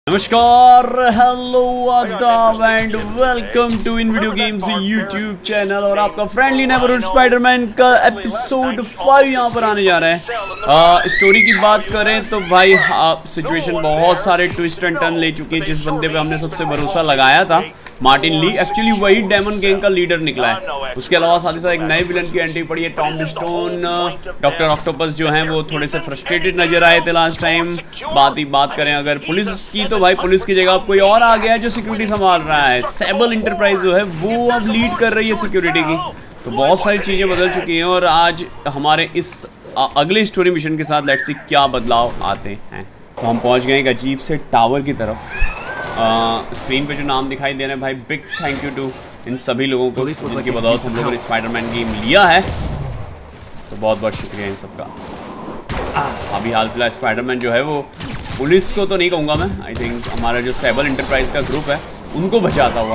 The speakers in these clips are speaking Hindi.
नमस्कार, हेलो, आदाब and welcome to in video games YouTube channel और आपका फ्रेंडली नेबरहुड स्पाइडरमैन का एपिसोड 5 यहाँ पर आने जा रहा है। स्टोरी की बात करें तो भाई सिचुएशन बहुत सारे ट्विस्ट एंड टर्न ले चुके हैं। जिस बंदे पे हमने सबसे भरोसा लगाया था, मार्टिन ली, एक्चुअली वही डेमन गैंग का लीडर निकला है। उसके अलावा साथ ही साथ एक नए विलन की एंट्री पड़ी है, टॉम स्टोन। डॉक्टर ऑक्टोपस जो हैं वो थोड़े से फ्रस्ट्रेटेड नजर आए थे लास्ट टाइम। बात करें अगर पुलिस की, तो भाई पुलिस की जगह अब कोई और आ गया है जो सिक्योरिटी संभाल रहा है। सेबल इंटरप्राइज जो है वो अब लीड कर रही है सिक्योरिटी की। तो बहुत सारी चीज़ें बदल चुकी हैं और आज हमारे इस अगले स्टोरी मिशन के साथ लेट्स सी क्या बदलाव आते हैं। तो हम पहुँच गए एक अजीब से टावर की तरफ। स्क्रीन पे जो नाम दिखाई दे रहे हैं भाई, बिग थैंक यू टू इन सभी लोगों को जिनकी बदौलत हम लोगों ने स्पाइडरमैन गेम लिया है। तो बहुत बहुत शुक्रिया इन सबका। अभी हाल फिलहाल स्पाइडरमैन जो है वो पुलिस को तो नहीं कहूँगा मैं, आई थिंक हमारा जो सेबल इंटरप्राइज का ग्रुप है उनको बचाता हुआ।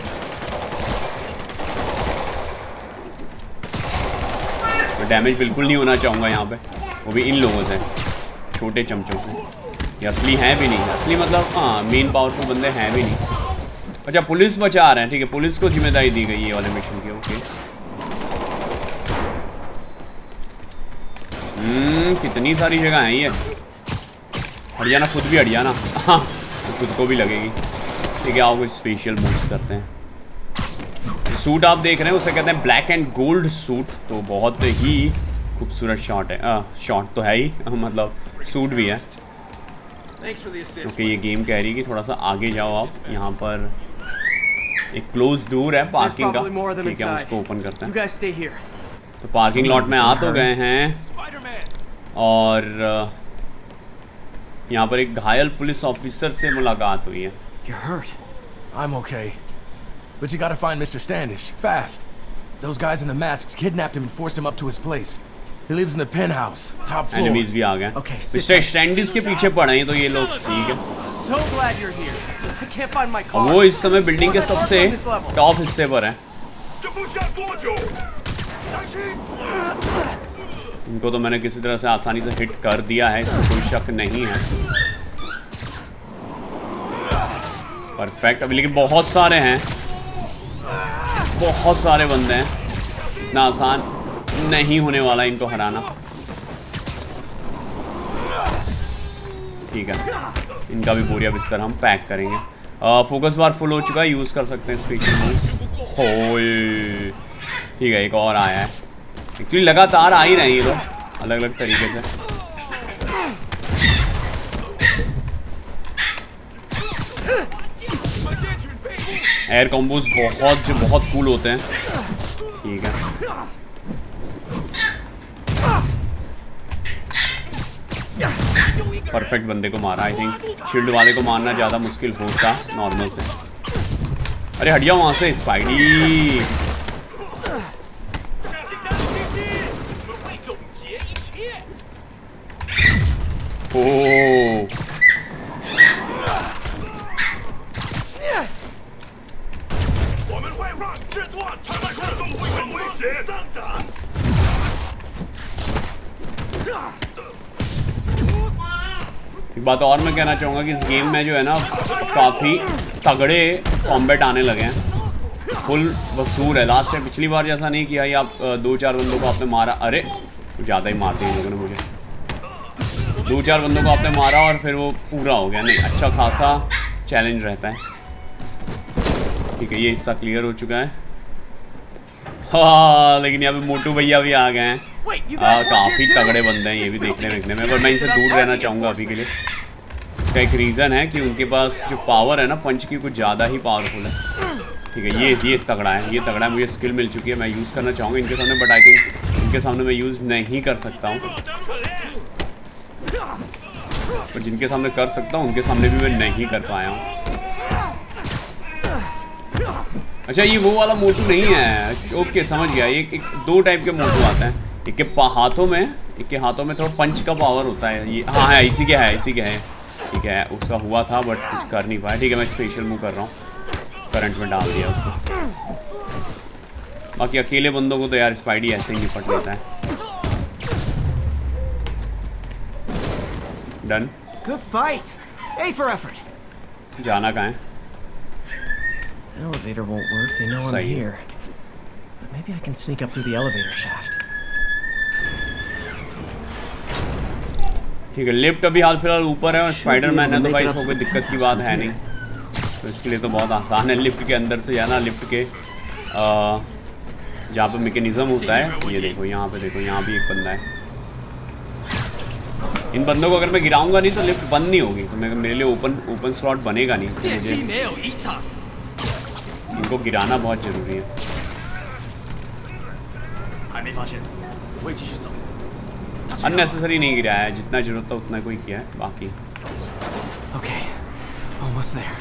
तो डैमेज बिल्कुल नहीं होना चाहूँगा यहाँ पे, वो भी इन लोगों से, छोटे चमचों से। ये असली हैं भी नहीं, असली मतलब हाँ मेन पावरफुल बंदे हैं भी नहीं। अच्छा, पुलिस बचा रहे हैं, ठीक है, पुलिस को जिम्मेदारी दी गई है वाले मिशन की। ओके, कितनी सारी जगह हैं ये। हरियाणा खुद भी हरियाणा हाँ, खुद को भी लगेगी। ठीक है, आओ कुछ स्पेशल मूव्स करते हैं। सूट आप देख रहे हैं उसे कहते हैं ब्लैक एंड गोल्ड सूट। तो बहुत ही खूबसूरत शॉट है, शॉट तो है ही, मतलब सूट भी है। ओके, ये गेम कह रही है कि थोड़ा सा आगे जाओ आप। यहाँ पर एक क्लोज डोर है पार्किंग का, ठीक है, उसको ओपन करते हैं। तो पार्किंग लॉट में आ तो गए हैं और यहाँ पर एक घायल पुलिस ऑफिसर से मुलाकात हुई है। You're hurt. I'm okay, but you gotta find Mr. Standish fast. Those guys in the masks kidnapped him and forced him up to his place. He lives in the penthouse, top floor. Enemies भी आ गए। मिस्टर स्टैंडिश के पीछे पड़े हैं तो ये लोग, ठीक है। So glad you're here. I can't find my car. वो इस समय बिल्डिंग के सबसे टॉप हिस्से पर है। इनको तो मैंने किसी तरह से आसानी से हिट कर दिया है, इसमें कोई शक नहीं है। परफेक्ट। अभी लेकिन बहुत सारे हैं, बहुत सारे बंदे हैं, इतना आसान नहीं होने वाला इनको हराना। ठीक है, इनका भी बोरिया बिस्तर हम पैक करेंगे। फोकस बार फुल हो चुका है, यूज़ कर सकते हैं स्पेशल मूव्स। होए, ठीक है, एक और आया है। एक्चुअली लगातार आ ही रहे हैं ये लोग अलग अलग तरीके से। एयर कॉम्बोज बहुत कूल होते हैं। ठीक है, परफेक्ट बंदे को मारा। आई थिंक शील्ड वाले को मारना ज़्यादा मुश्किल होता नॉर्मल से। अरे हट जाओ वहाँ से स्पाइडी। ओह, एक बात और मैं कहना चाहूँगा कि इस गेम में जो है ना काफ़ी तगड़े कॉम्बैट आने लगे हैं, फुल वसूल है। लास्ट टाइम पिछली बार जैसा नहीं किया, आप 2-4 बंदों को आपने मारा, अरे ज़्यादा ही मारते हैं लोगों ने मुझे। 2-4 बंदों को आपने मारा और फिर वो पूरा हो गया। नहीं, अच्छा खासा चैलेंज रहता है। ठीक है, ये हिस्सा क्लियर हो चुका है। हाँ, लेकिन यहाँ पे मोटू भैया भी आ गए हैं। काफ़ी तगड़े बंदे हैं ये भी देखने में, पर मैं इनसे दूर रहना चाहूँगा अभी के लिए। इसका एक रीज़न है कि उनके पास जो पावर है ना पंच की, कुछ ज़्यादा ही पावरफुल है। ठीक है, ये तगड़ा है, ये तगड़ा है। मुझे स्किल मिल चुकी है, मैं यूज़ करना चाहूँगा इनके सामने, बट आई थिंक इनके सामने मैं यूज़ नहीं कर सकता हूँ। पर जिनके सामने कर सकता हूँ उनके सामने भी मैं नहीं कर पाया हूँ। अच्छा, ये वो वाला मोटू नहीं है। ओके, समझ गया। एक 2 टाइप के मोटू आते हैं, एक के हाथों में, एक के हाथों में थोड़ा पंच का पावर होता है। ये हाँ है, इसी के है। ठीक है, उसका हुआ था बट कुछ कर नहीं पाया। ठीक है, मैं स्पेशल मूव कर रहा हूँ, करंट में डाल दिया उसको। बाकी अकेले बंदों को तो यार स्पाइडी ऐसे ही निपट लेता है। Done. Good fight. A for effort. जाना कहाँ है? Elevator won't work. They know I'm Same. here. But maybe I can sneak up through the elevator shaft. ठीक है, लिफ्ट अभी हाल फिलहाल ऊपर है और स्पाइडरमैन है तो भाई इसको कोई दिक्कत की बात है नहीं, तो इसके लिए तो बहुत आसान है लिफ्ट के अंदर से जाना। लिफ्ट के जहाँ पे मैकेनिज्म होता है, ये देखो यहाँ पे, देखो यहाँ भी एक बंदा है। इन बंदों को अगर मैं गिराऊंगा नहीं तो लिफ्ट बंद नहीं होगी, तो मेरे लिए ओपन स्लॉट बनेगा नहीं, इसलिए मुझे इनको गिराना बहुत ज़रूरी है। अननेसेसरी नहीं गिराया है, जितना जरूरत था उतना कोई किया है, बाकी Okay, almost there.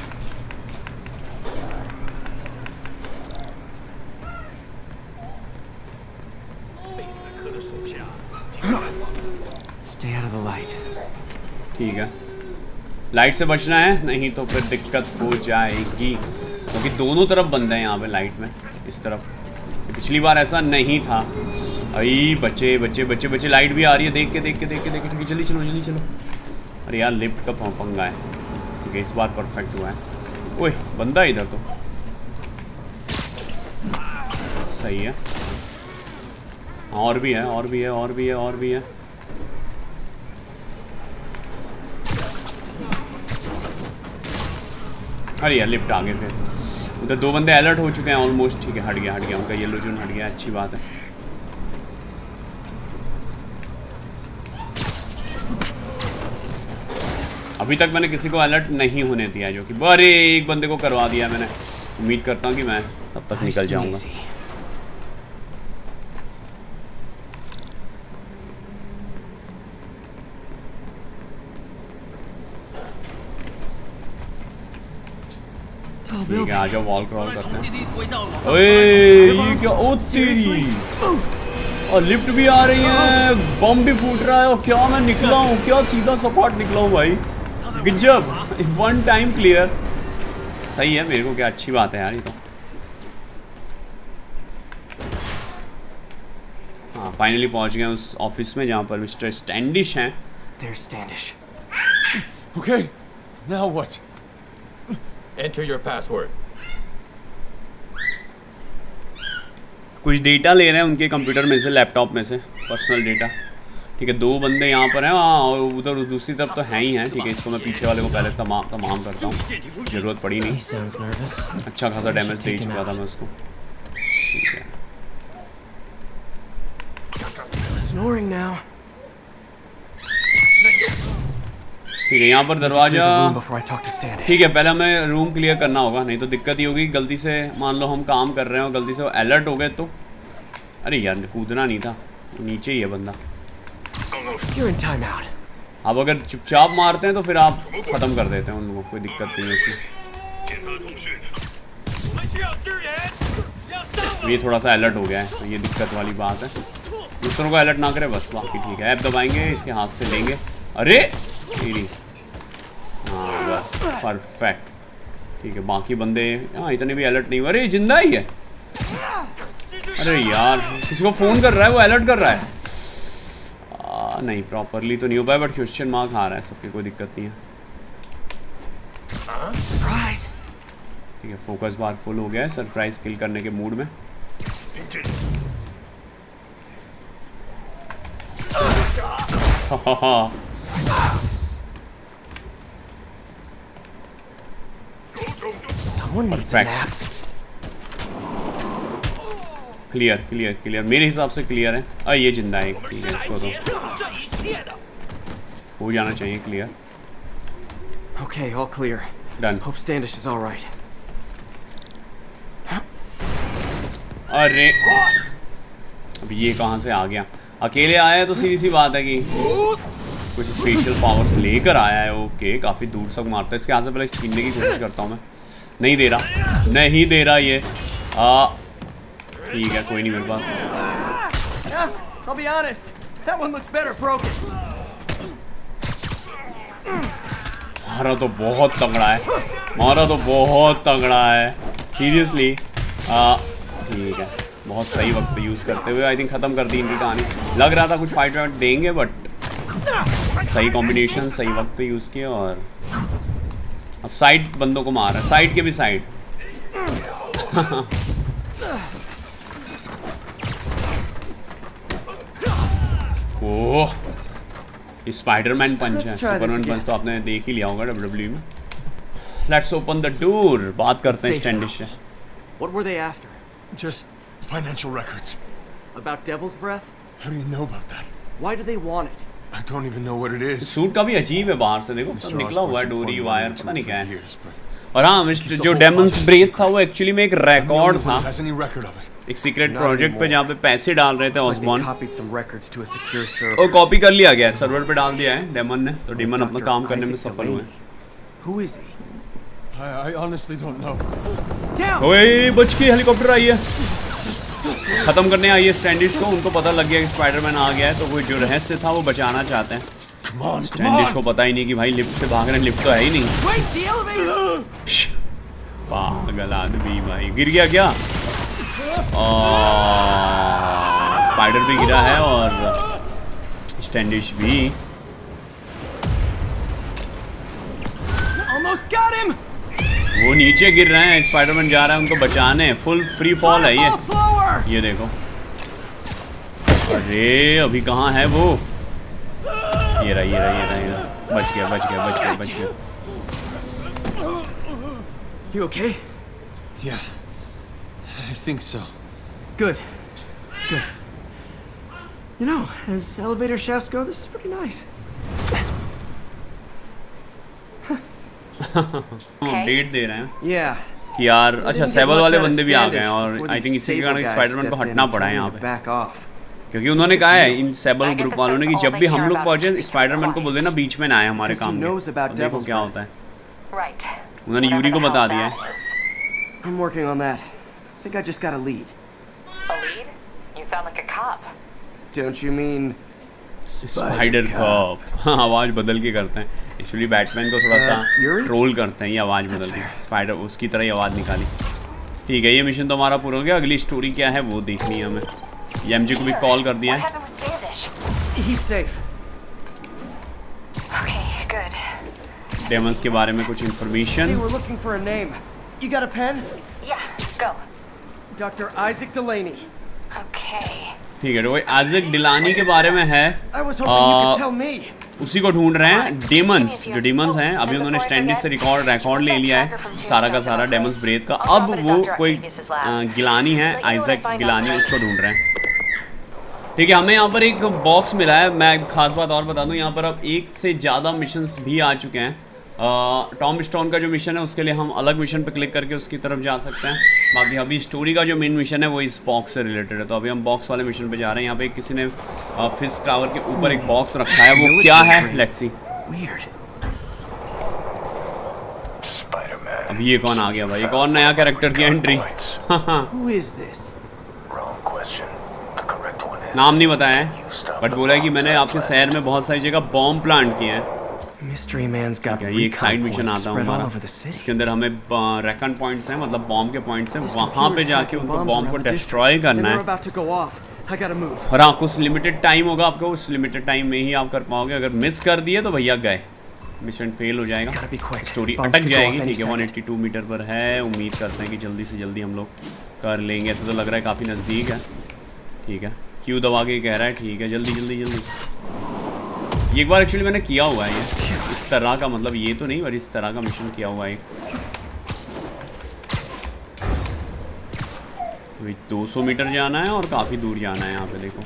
Stay out of the light. ठीक है, लाइट से बचना है, नहीं तो फिर दिक्कत हो जाएगी, क्योंकि दोनों तरफ बंद है यहाँ पे लाइट में। इस तरफ पिछली बार ऐसा नहीं था। अई बच्चे बच्चे बच्चे बच्चे, लाइट भी आ रही है, देख के ठीक है, जल्दी चलो जल्दी चलो। अरे यार लिफ्ट का पंगा है। ठीक है, इस बार परफेक्ट हुआ है। ओए बंदा है इधर तो, सही है। और भी है और भी है और भी है और भी है। अरे यार लिफ्ट आ गए फिर। उधर दो बंदे अलर्ट हो चुके हैं ऑलमोस्ट। ठीक है, हट गया उनका येलो जोन हट गया, अच्छी बात है। अभी तक मैंने किसी को अलर्ट नहीं होने दिया, जो कि अरे एक बंदे को करवा दिया मैंने। उम्मीद करता हूँ कि मैं तब तक निकल जाऊंगा। ठीक है, आजा वॉल क्रॉल करते हैं। ओए ये क्या, ओ तेरी, और लिफ्ट भी आ रही है, बम भी फूट रहा है, और क्या मैं निकला हूँ, क्या सीधा सपाट निकला हूँ भाई। गजब, वन टाइम क्लियर। सही है, मेरे को क्या अच्छी बात है यार ये तो। हाँ फाइनली पहुंच गए उस ऑफिस में जहाँ पर मिस्टर स्टैंडिश हैं। There's Standish. Okay, now what? Enter your password. कुछ डेटा ले रहे हैं उनके कंप्यूटर में से, लैपटॉप में से, पर्सनल डेटा। ठीक है, दो बंदे यहाँ पर हैं, हाँ, और उधर दूसरी तरफ तो हैं ही हैं। ठीक है, इसको मैं पीछे वाले को पहले तमाम करता हूँ, ज़रूरत पड़ी नहीं। अच्छा खासा डैमेज दे चुका था मैं उसको। ठीक है, ठीक है, यहाँ पर दरवाजा। ठीक है, पहले हमें रूम क्लियर करना होगा, नहीं तो दिक्कत ही होगी। गलती से मान लो हम काम कर रहे हो, गलती से वो अलर्ट हो गए तो। अरे यार कूदना नहीं था, नीचे ही है बंदा। अब अगर चुपचाप मारते हैं तो फिर आप ख़त्म कर देते हैं उन लोगों को, कोई दिक्कत नहीं है उसकी। ये थोड़ा सा अलर्ट हो गया है, तो ये दिक्कत वाली बात है। दूसरों को अलर्ट ना करे बस, बाकी ठीक है। ऐप दबाएंगे, इसके हाथ से लेंगे। अरे हाँ बस परफेक्ट। ठीक है, बाकी बंदे हाँ इतने भी अलर्ट नहीं हुए। अरे जिंदा ही है। अरे यार किसी को फ़ोन कर रहा है, वो अलर्ट कर रहा है। नहीं प्रॉपरली तो नहीं हो पाया, बट क्वेश्चन मार्क आ रहा है सबके, कोई दिक्कत नहीं है। ठीक है, फोकस बार फुल हो गया है, सरप्राइज किल करने के मूड में। क्लियर क्लियर क्लियर, मेरे हिसाब से क्लियर है। ये जिंदा है, ठीक है, इसको तो हो जाना चाहिए clear. Okay, all clear. Done. Hope Standish is all right. अरे अब ये कहाँ से आ गया? अकेले आया है तो सीधी सी बात है कि कुछ स्पेशल पावर्स लेकर आया है। ओके, काफ़ी दूर तक मारता है। इसके हाथ से पहले छीनने की कोशिश करता हूँ मैं। नहीं दे रहा, नहीं दे रहा ये। ठीक है, कोई नहीं मेरे पास। I'll be honest, that one looks better broken. मारा तो बहुत तगड़ा है, मारा तो बहुत तगड़ा है सीरियसली। ठीक है, बहुत सही वक्त पे यूज़ करते हुए आई थिंक ख़त्म कर दी इनकी कहानी। लग रहा था कुछ फाइट वाइट देंगे, बट सही कॉम्बिनेशन, सही वक्त पे यूज़ किया और अब साइड बंदों को मार रहा है, साइड के भी साइड। ओह, स्पाइडरमैन पंच है। सुपरमैन पंच तो आपने देख ही लिया होगा WWE में। Let's open the door. बात करते हैं स्टैंडिश से। What were they after? Just financial records. About Devil's Breath? How do you know about that? Why do they want it? I don't even know what it is. Suit का भी अजीब है बाहर से, देखो सब निकला हुआ है, डोरी वायर पता नहीं क्या है। और हाँ, जो डेमन्स ब्रेथ था वो एक्चुअली में एक रिकॉर्ड था, एक सीक्रेट प्रोजेक्ट पे जहाँ पे पैसे डाल रहे थे ऑसबॉर्न, और कॉपी कर लिया गया है, सर्वर पे डाल दिया है डेमन ने, तो डेमन अपना काम करने में सफल हुए। Who is he? I honestly don't know. ओए बच के हेलीकॉप्टर आई है, खत्म करने आई है स्टैंडिश को। उनको पता लग गया कि स्पाइडरमैन आ गया है, तो वो जो रहस्य था वो बचाना चाहते हैं। स्टैंडिश को पता ही नहीं कि भाई लिफ्ट से भाग रहे हैं, लिफ्ट तो है ही नहीं। पागल आदमी भाई, गिर गया क्या? स्पाइडर भी गिरा है और स्टैंडिश भी। Almost got him. वो नीचे गिर रहे हैं, स्पाइडरमैन जा रहा है उनको बचाने, फुल फ्री फॉल है ये देखो। अरे अभी कहाँ है वो? ये रहा। बच गया। You okay? Yeah, I think so. Good. You know, as elevator shafts go, this is pretty nice. Update दे रहे हैं Yeah. कि यार अच्छा सेबल वाले बंदे भी आ गए हैं, और आई थिंक इसी के कारण स्पाइडरमैन को हटना पड़ा है यहाँ पे, क्योंकि उन्होंने कहा है इन सेबल ग्रुप वालों ने कि जब भी हम लोग पहुंचे स्पाइडरमैन को बोल देना बीच में ना आए हमारे काम में। देखो क्या होता है, उन्होंने यूरी को बता दिया है। I'm working on that. I think I just got a lead. A lead? You sound like a cop. Don't you mean spider cop? आवाज बदल के करते हैं, एक्चुअली बैटमैन को थोड़ा सा ट्रोल करते हैं, ये आवाज बदल के स्पाइडर उसकी तरह ही आवाज निकाली। ठीक है, ये मिशन तो हमारा पूरा हो गया। अगली स्टोरी क्या है वो देखनी है हमें। ये एमजे को भी कॉल कर दिया है। he's safe? Okay, good. Demons के बारे में कुछ information. Hey, we're looking for a name. You got a pen? Yeah, go. Dr. Isaac Delaney. Okay. ठीक है, तो वो आइजैक डिलानी के बारे में है, I was hoping you could tell me. उसी को ढूंढ रहे हैं। डेमन्स, जो डेमन्स हैं, अभी उन्होंने स्टैंडिश से रिकॉर्ड ले लिया है सारा का सारा डेमन्स ब्रेथ का। अब वो कोई गिलानी है, आइजैक गिलानी, उसको ढूंढ रहे हैं। ठीक है, हमें यहाँ पर एक बॉक्स मिला है। मैं खास बात और बता दूँ, यहाँ पर अब एक से ज़्यादा मिशंस भी आ चुके हैं। टॉम स्टोन का जो मिशन है उसके लिए हम अलग मिशन पे क्लिक करके उसकी तरफ जा सकते हैं। बाकी अभी स्टोरी का जो मेन मिशन है वो इस बॉक्स से रिलेटेड है, तो अभी हम बॉक्स वाले मिशन पे जा रहे हैं। यहाँ पे किसी ने फिश टावर के ऊपर एक बॉक्स रखा है, वो क्या है लेट्स सी। अभी ये कौन आ गया भाई, एक और नया कैरेक्टर की एंट्री। नाम नहीं बताया है, बट बोला है कि मैंने आपके शहर में बहुत सारी जगह बॉम्ब प्लांट किए हैं। Mystery man's got ये एक साइड मिशन आता है हमारा, इसके अंदर हमें रेकन पॉइंट्स हैं, मतलब बॉम्ब के पॉइंट्स हैं, वहाँ पे जाके उनको बॉम्ब को डिस्ट्रॉय करना है। और हाँ, कुछ लिमिटेड टाइम होगा आपको, उस लिमिटेड टाइम में ही आप कर पाओगे। अगर मिस कर दिए तो भैया गए, मिशन फेल हो जाएगा, स्टोरी अटक जाएगी। ठीक है, 182 मीटर पर है। उम्मीद करते हैं कि जल्दी से जल्दी हम लोग कर लेंगे। ऐसा तो लग रहा है काफ़ी नज़दीक है। ठीक है, क्यों दबा के कह रहा है। ठीक है, जल्दी जल्दी जल्दी। ये एक बार एक्चुअली मैंने किया हुआ है, ये इस तरह का, मतलब ये तो नहीं, पर इस तरह का मिशन किया हुआ है एक। 200 मीटर जाना है और काफ़ी दूर जाना है यहाँ पे, देखो।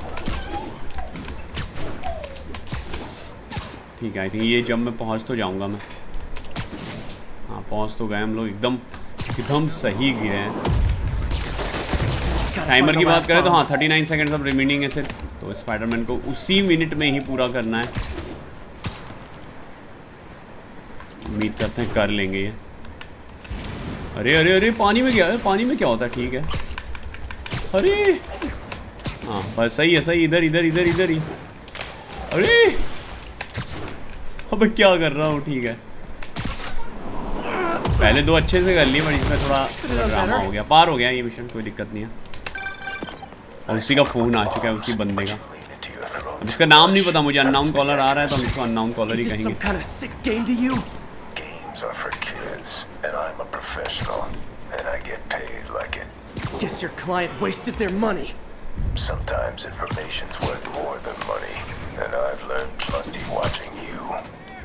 ठीक है, आई थिंक ये जब मैं पहुँच तो जाऊँगा मैं। हाँ, पहुँच तो गए हम लोग, एकदम सही गिरे हैं। टाइमर की बात करें तो हाँ, 39 सेकेंड्स अब रिमेनिंग है सिर्फ, तो स्पाइडरमैन को उसी मिनट में ही पूरा करना है। उम्मीद करते हैं कर लेंगे ये। अरे अरे अरे, पानी में क्या है, पानी में क्या होता है। ठीक है, अरे हाँ बस सही है, सही, इधर इधर इधर इधर ही। अरे अब क्या कर रहा हूँ। ठीक है, पहले दो अच्छे से कर लिए, पर इसमें थोड़ा ड्रामा हो गया। पार हो गया ये मिशन, कोई दिक्कत नहीं है। और उसी का फ़ोन आ चुका है, उसी बंदे का। अब इसका नाम नहीं पता मुझे, अननाउन कॉलर आ रहा है तो हम इसको अननाउन कॉलर ही कहेंगे। and I'm a professional, and I get paid like it. Guess your client wasted their money. Sometimes information's worth more than money, and I've learned plenty watching you.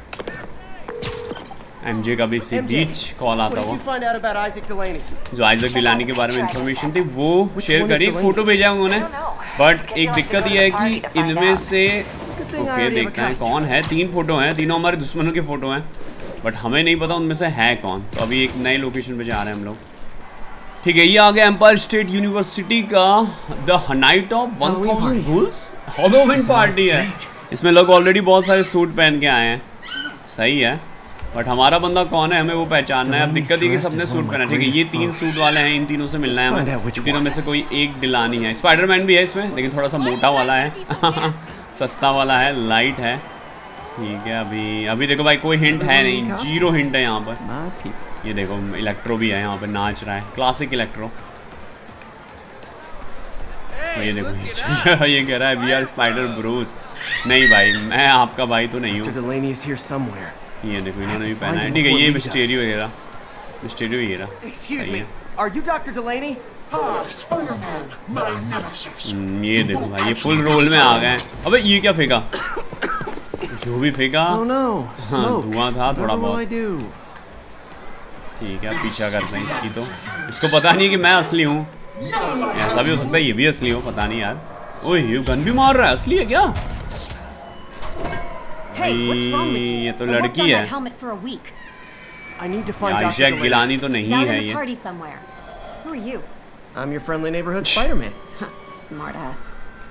MJ का भी इसी बीच कॉल आता हुआ, जो आइजक डिलानी के बारे में इंफॉर्मेशन थी वो शेयर करी, फोटो भेजा उन्होंने। बट एक दिक्कत ये है कि इनमें से ओके देखते हैं कौन है। 3 फोटो हैं, तीनों हमारे दुश्मनों के फोटो हैं, बट हमें नहीं पता उनमें से है कौन। तो अभी एक नई लोकेशन पे जा रहे हैं हम लोग। ठीक है, ये आ गया एम्पायर स्टेट यूनिवर्सिटी का द नाइट ऑफ 1000 घूस हैलोवीन पार्टी है। इसमें लोग ऑलरेडी बहुत सारे सूट पहन के आए हैं, सही है, बट हमारा बंदा कौन है हमें वो पहचानना है। अब दिक्कत है कि सबने सूट पहना। ठीक है, ये 3 सूट वाले हैं, इन तीनों से मिलना है हमें। तीनों में से कोई एक डिलानी है। स्पाइडरमैन भी है इसमें, लेकिन थोड़ा सा मोटा वाला है सस्ता वाला है, लाइट है। ठीक है, अभी देखो भाई कोई हिंट है नहीं, 0 हिंट है यहाँ पर। ये देखो इलेक्ट्रो भी है यहाँ पे, नाच रहा है, क्लासिक इलेक्ट्रो। ये देखो ये कह रहा है वी आर स्पाइडर ब्रोस। नहीं भाई, मैं आपका भाई तो नहीं हूँ। ये देखो इन्होंने भी पहना है। ठीक है, ये मिस्टीरियो ये रहा, मिस्टीरियो ये रहा, सही है। ये देखो भाई ये फुल रोल में आ गए हैं। अबे ये क्या फेंका, जो भी फेंका हाँ धुआं था थोड़ा बहुत। ठीक है, पीछा करते हैं इसकी। तो इसको पता नहीं कि मैं असली हूँ, ऐसा भी हो सकता है ये भी असली हो, पता नहीं यार। ओह ये गन भी मार रहा है, असली है क्या? ये तो लड़की है, आइजक गिलानी तो नहीं है ये। I'm your friendly neighborhood Spider-Man. Smartass.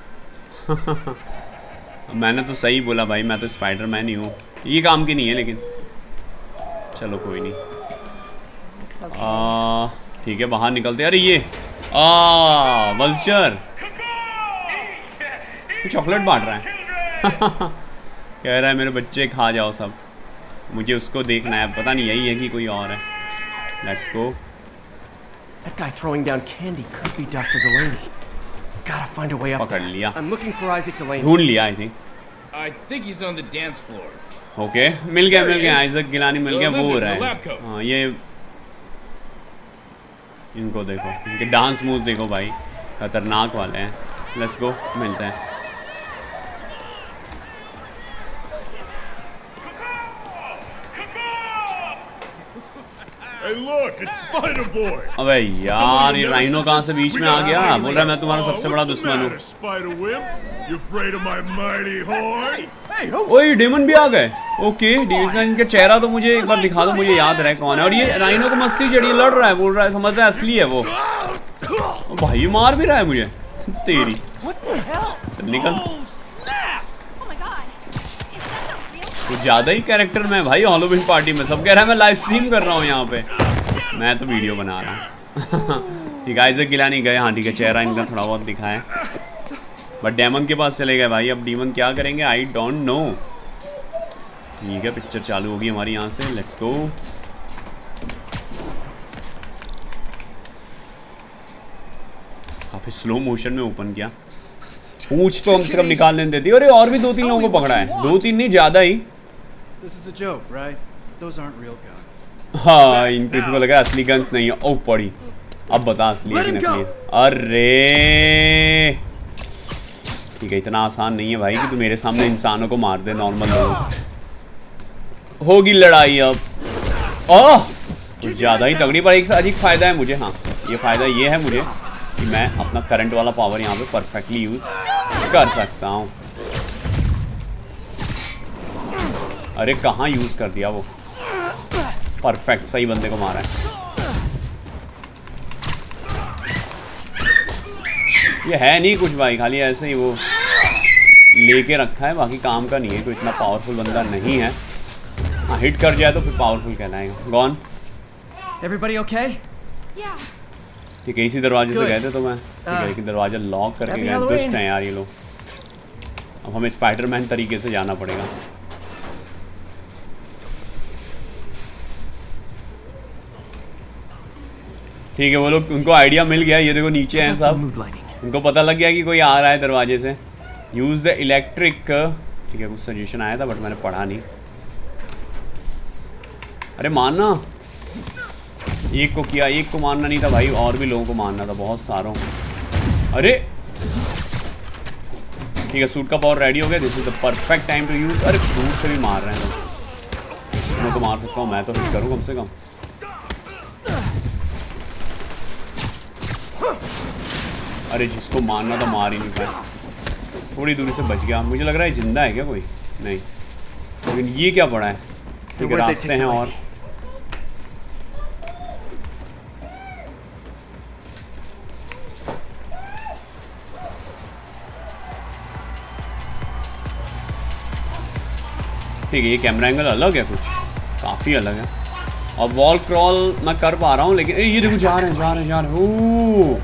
मैंने तो सही बोला भाई, मैं तो स्पाइडरमैन ही हूँ। ये काम की नहीं है लेकिन चलो कोई नहीं। ठीक है, बाहर निकलते। अरे ये वल्चर चॉकलेट बांट रहा है कह रहा है मेरे बच्चे खा जाओ सब, मुझे उसको देखना है। पता नहीं यही है कि कोई और है। Let's go. That guy throwing down candy could be Dr. Delaney. Gotta find a way up. पकड़ लिया, I'm looking for Isaac Delaney. ढूंढ लिया I think. I think he's on the dance floor. Okay, मिल गया आइजक गिलानी मिल गया। वो हो रहा है हाँ, ये इनको देखो, इनके डांस मूव देखो भाई, खतरनाक वाले हैं। लेट्स गो, मिलते हैं। Hey look, it's Spider Boy. अबे यार ये राइनो कहाँ से बीच में आ गया? बोल रहा है मैं तुम्हारा सबसे बड़ा दुश्मन हूँ। ओए डेमन भी आ गए। ओके, इनका चेहरा तो मुझे एक बार दिखा दो, मुझे याद रहे कौन है। और ये राइनो को मस्ती चढ़ी, लड़ रहा है, बोल रहा है, समझ रहा है असली है वो। भाई मार भी रहा है मुझे, तेरी निकल। कुछ ज्यादा ही कैरेक्टर में भाई हैलोवीन पार्टी में। सब कह रहा है मैं लाइव स्ट्रीम कर रहा हूँ यहाँ पे, मैं तो वीडियो बना रहा हूँ। ठीक है, आइजक गिलानी गए। हाँ ठीक है, चेहरा इनका थोड़ा बहुत दिखा है, बट डेमन के पास चले गए भाई। अब डेमन क्या करेंगे आई डोंट नो। ठीक है, पिक्चर चालू होगी हमारी यहाँ से। Let's go. काफी स्लो मोशन में ओपन किया। पूछ तो कम से कम निकालने देती। अरे और भी 2-3 लोगों को पकड़ा है, 2-3 नहीं ज्यादा ही। This is a joke, right? Those aren't real guns. हाँ, इनको इसको लगा असली गन्स नहीं है। ओ पड़ी, अब बता असली है कि नकली है। अरे ठीक है, इतना आसान नहीं है भाई कि तू मेरे सामने इंसानों को मार दे, नॉर्मल लोग। होगी लड़ाई अब। कुछ ज़्यादा ही तगड़ी, पर एक से अधिक फ़ायदा है मुझे। हाँ, ये फ़ायदा ये है मुझे कि मैं अपना करंट वाला पावर यहाँ पे परफेक्टली यूज़ कर सकता हूँ। अरे कहाँ यूज़ कर दिया वो, परफेक्ट सही बंदे को मारा है। ये है नहीं कुछ भाई, खाली ऐसे ही वो लेके रखा है, बाकी काम का नहीं है। कोई इतना पावरफुल बंदा नहीं है। हाँ, हिट कर जाए तो फिर पावरफुल कहलाएगा। गॉन। Everybody okay? ठीक है, इसी दरवाजे से गए थे तो मैं। ठीक है, कि दरवाजा लॉक करके गए। दुष्ट हैं यार ये लोग। अब हमें स्पाइडरमैन तरीके से जाना पड़ेगा। ठीक है, वो लोग, उनको आइडिया मिल गया। ये देखो नीचे हैं सब, उनको पता लग गया कि कोई आ रहा है दरवाजे से। Use the electric. ठीक है, कुछ सजेशन आया था बट मैंने पढ़ा नहीं। अरे मानना एक को किया, एक को मारना नहीं था भाई, और भी लोगों को मारना था, बहुत सारों। अरे ठीक है, सूट का पावर रेडी हो गया। This is the perfect time to use. अरे फ्रूट से भी मार रहे हैं लोग। मैं तो मार सकता हूँ, मैं तो हिट करूँ कम से कम। अरे जिसको मारना था मार ही नहीं पाया, थोड़ी दूरी से बच गया। मुझे लग रहा है जिंदा है क्या कोई? नहीं, लेकिन ये क्या पड़ा है? ठीक है, रास्ते हैं और ठीक है। ये कैमरा एंगल अलग है, कुछ काफ़ी अलग है। और वॉल क्रॉल मैं कर पा रहा हूँ, लेकिन ये देखो जा रहे हैं। ओह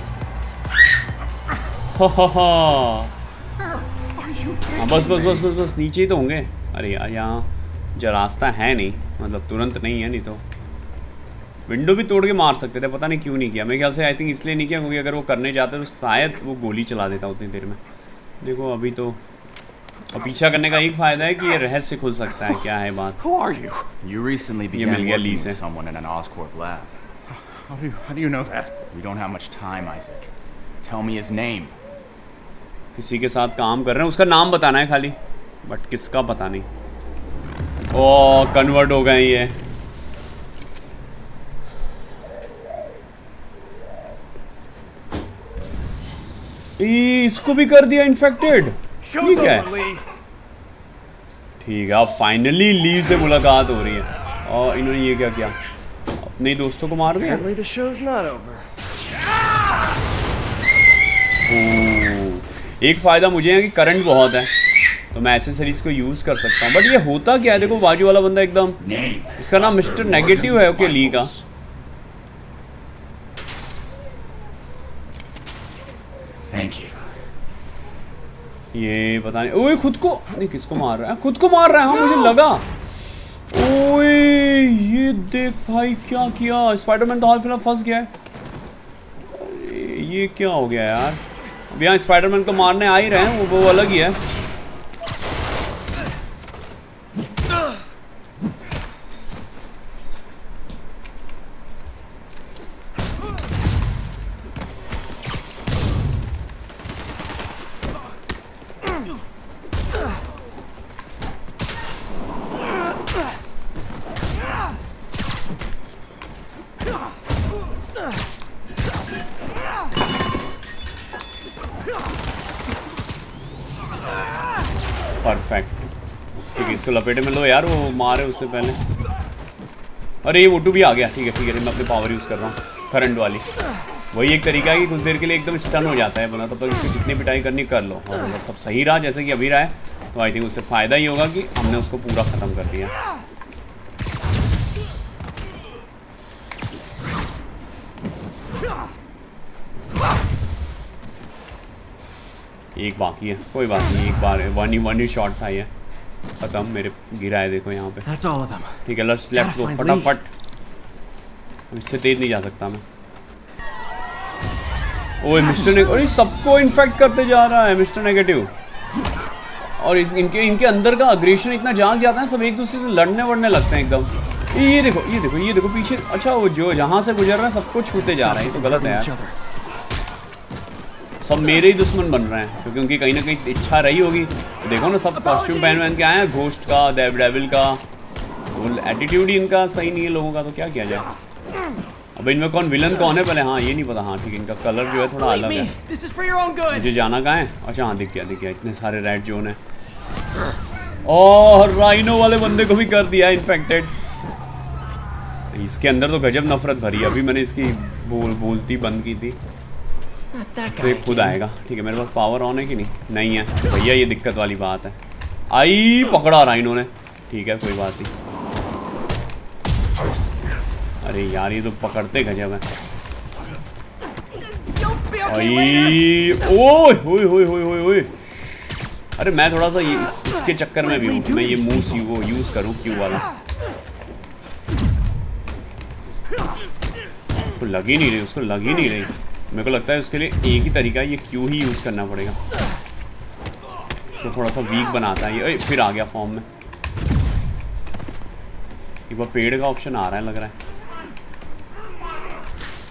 हाँ, बस नीचे ही तो होंगे। अरे यार यहाँ जो रास्ता है नहीं, मतलब तुरंत नहीं है, नहीं तो विंडो भी तोड़ के मार सकते थे। पता नहीं क्यों नहीं किया। मेरे ख्याल से आई थिंक इसलिए नहीं किया क्योंकि अगर वो करने जाते तो शायद वो गोली चला देता उतनी देर में। देखो अभी तो, और पीछा करने का एक फायदा है कि ये रहस्य खुल सकता है। क्या है बात? Who are you? You recently began working with someone in an Oscorp lab. How do you know that? We don't have much time, Isaac. Tell me his name. किसी के साथ काम कर रहे हैं, उसका नाम बताना है खाली, बट किसका पता नहीं। ओ कन्वर्ट हो गए ये। इसको भी कर दिया इन्फेक्टेड। ठीक है, ठीक है। अब फाइनली ली से मुलाकात हो रही है। और इन्होंने ये क्या किया? अपने ही दोस्तों को मार दिया। एक फ़ायदा मुझे है कि करंट बहुत है, तो मैं एसेसरीज को यूज़ कर सकता हूँ। बट ये होता क्या है? देखो बाजू वाला बंदा एकदम, इसका नाम मिस्टर नेगेटिव है। ओके, ली का। Thank you. ये पता नहीं। ओए खुद को नहीं, किसको मार रहा है? खुद को मार रहा है। हाँ मुझे लगा। ओए ये देख भाई क्या किया। स्पाइडरमैन तो हाल फिलहाल फंस गया है। ये क्या हो गया यार? अब यहाँ स्पाइडरमैन को मारने आ ही रहे हैं, वो अलग ही है। परफेक्ट। ठीक है, इसको लपेटे में लो यार, वो मारे उससे पहले। अरे ये वोटू भी आ गया। ठीक है ठीक है, मैं अपनी पावर यूज़ कर रहा हूँ, करंट वाली। वही एक तरीका है कि कुछ देर के लिए एकदम स्टन हो जाता है बना, तब तक इसकी जितनी पिटाई करनी कर लो। और अगर सब सही रहा जैसे कि अभी रहा है, तो आई थिंक उससे फ़ायदा ही होगा कि हमने उसको पूरा ख़त्म कर दिया। एक बाकी है, कोई बात नहीं। एक बार वन ही शॉट था ये, खत्म। मेरे गिरा है देखो यहाँ पे। ठीक है, लेट्स गो फटाफट। इससे तेज नहीं जा सकता मैं। ओए मिस्टर ने, अरे सबको इन्फेक्ट करते जा रहा है मिस्टर नेगेटिव। और इनके अंदर का अग्रेशन इतना जाग जाता है, सब एक दूसरे से लड़ने वड़ने लगते हैं एकदम। ये देखो पीछे। अच्छा वो जो जहाँ से गुजर रहा है सबको छूते जा रहा है, ये तो गलत है यार। सब मेरे ही दुश्मन बन रहे हैं क्योंकि उनकी कहीं ना कहीं इच्छा रही होगी। तो देखो ना, सब कॉस्ट्यूम पहन के आए हैं, घोस्ट का, डेविल का। तो एटीट्यूड ही इनका सही नहीं है लोगों का, तो क्या किया जाए। अब इनमें कौन विलन कौन है पहले? हाँ ये नहीं पता। हाँ ठीक है, इनका कलर जो है थोड़ा अलग है। मुझे जाना कहाँ है? अच्छा हाँ दिख गया। इतने सारे रेड जोन है। और राइनो वाले बंदे को भी कर दिया इन्फेक्टेड। इसके अंदर तो गजब नफरत भरी है। अभी मैंने इसकी बोलती बंद की थी, तो ये खुद आएगा। ठीक है, मेरे पास पावर ऑन है कि नहीं है तो भैया ये दिक्कत वाली बात है। आई पकड़ा राइनो ने। ठीक है कोई बात नहीं। अरे यार ये तो पकड़ते गजब है। ओए अरे मैं थोड़ा सा इसके चक्कर में भी हूँ कि मैं ये मूव यूज करूँ क्यू वाला। उसको लग ही नहीं रही। मेरे को लगता है उसके लिए एक ही तरीका है, ये क्यू ही यूज़ करना पड़ेगा। तो थोड़ा सा वीक बनाता है ये। फिर आ गया फॉर्म में। एक बार पेड़ का ऑप्शन आ रहा है लग रहा है।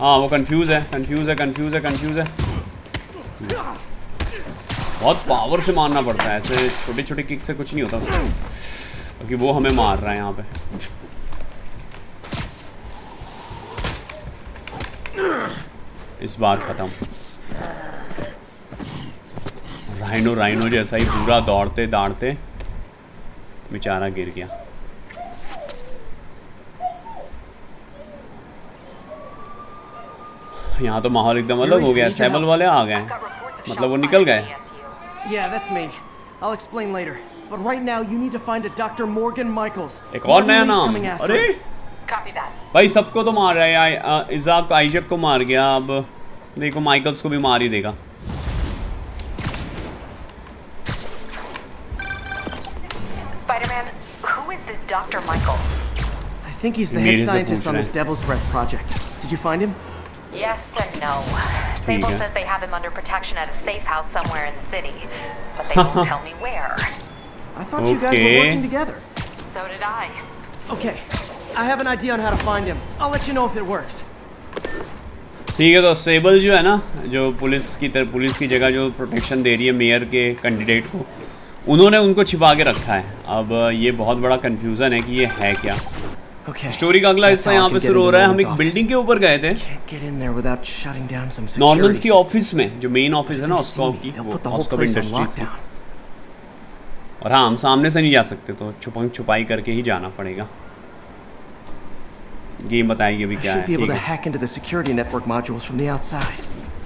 हाँ वो कंफ्यूज है। बहुत पावर से मारना पड़ता है, ऐसे छोटे छोटे किक से कुछ नहीं होता उसको, क्योंकि वो हमें मार रहा है यहाँ पे। इस बार खत्म। राइनो जैसा ही पूरा दौड़ते दाड़ते बेचारा गिर गया। यहाँ तो माहौल एकदम अलग हो गया। सैबल वाले आ गए, मतलब वो निकल गए। Yeah, that's me. I'll explain later. But right now you need to find a Dr. Morgan Michaels. एक और नया नाम। अरे Copy that. भाई सबको तो मार रहा है। इज़ाक आइजक को मार गया, अब देखो माइकल्स को भी मार ही देगा। Spider-Man, who is this Dr. Michaels? I think he's the head scientist on this Devil's Breath project. Did you find him? Yes and no. Sable says they have him under protection at a safe house somewhere in the city, but they won't tell me where. I thought you guys were working together. So did I. Okay, I have an idea on how to find him. I'll let you know if it works. ठीक है, तो सेबल जो है ना, जो पुलिस की जगह जो प्रोटेक्शन दे रही है मेयर के कैंडिडेट को, उन्होंने उनको छिपा के रखा है। अब ये बहुत बड़ा कंफ्यूजन है कि ये है क्या। स्टोरी का अगला हिस्सा यहाँ पे शुरू हो रहा है। हम एक बिल्डिंग के ऊपर गए थे, नॉर्मन्स की ऑफिस में, जो मेन ऑफिस है ना ऑस्कॉप इंडस्ट्रीज की। और हाँ, हम सामने से नहीं जा सकते, तो छुपाई करके ही जाना पड़ेगा। गेम बताएगी अभी क्या है।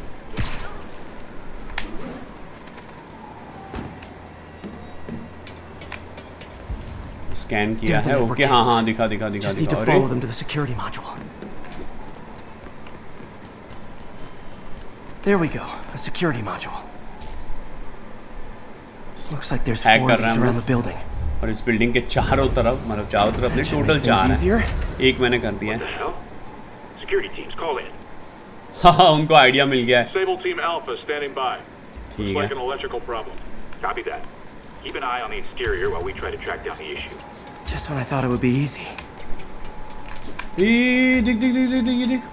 स्कैन किया है, ओके। हाँ दिखा। There we go, a security module. Looks like there's 4 of these around the building. और इस बिल्डिंग के चारों तरफ, मतलब चारों तरफ नहीं, टोटल 4 है। एक मैंने कर दिया है। Security teams call in. हाँ, उनको आइडिया मिल गया है। Sable Team Alpha standing by. ठीक है। Like an electrical problem. Copy that. Keep an eye on the exterior while we try to track down the issue. Just when I thought it would be easy. देख।